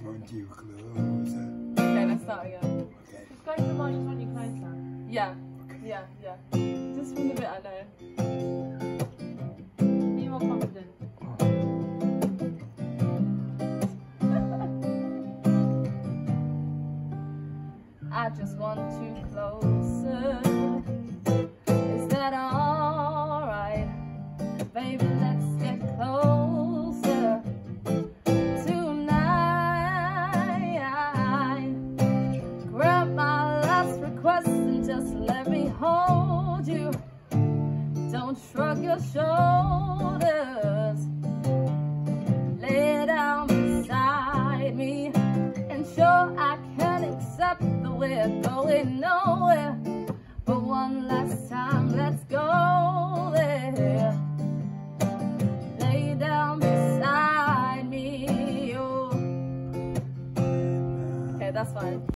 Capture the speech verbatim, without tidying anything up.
want you closer. Okay, let's start again. Okay. Just go to the mic, just want you closer. Yeah, Okay. yeah, yeah. Just from the bit I know. Be more confident. I just want you closer. Is that alright? Baby, let's get closer tonight. Grab my last request and just let me hold you. Don't shrug your shoulders. Lay down beside me and show I can accept the we're going nowhere. But one last time, let's go.